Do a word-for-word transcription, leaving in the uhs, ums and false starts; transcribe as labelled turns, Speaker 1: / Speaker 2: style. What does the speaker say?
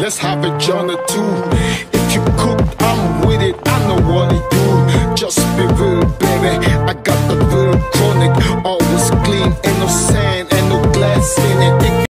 Speaker 1: let's have a journey too. If you cook, I'm with it, I know what to do. Just be real, baby, I got the real chronic. Always clean, ain't no sand, ain't no glass in it.